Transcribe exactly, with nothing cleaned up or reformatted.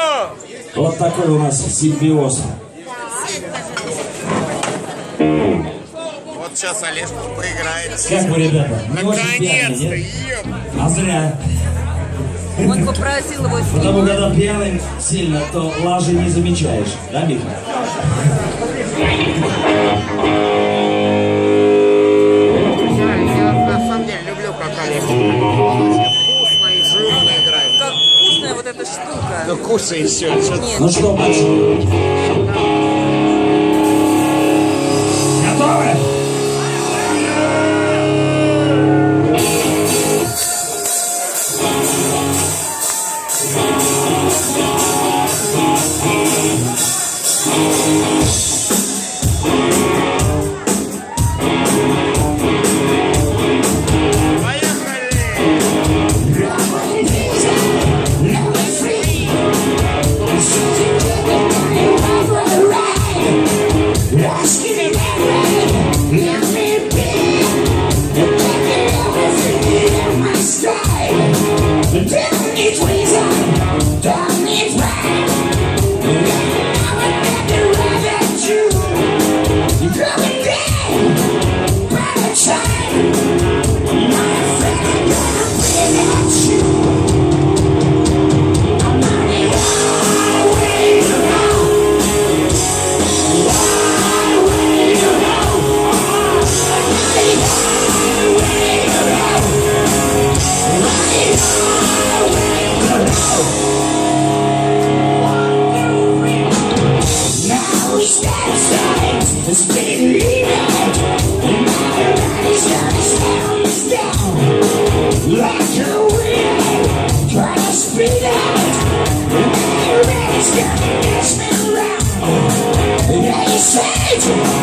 Вот такой у нас симбиоз. Вот сейчас Олежка поиграет. Как вы, ребята? Наконец-то, еб! А зря. Он попросил его снимать. Потому когда пьяный сильно, то лажи не замечаешь. Да, Миха? Я, я на самом деле люблю, как Олег вкусно и жирно играет. Как вкусная вот эта штука. Ну кушай все. Нет. Ну что, мальчики? Готовы? Yeah, you say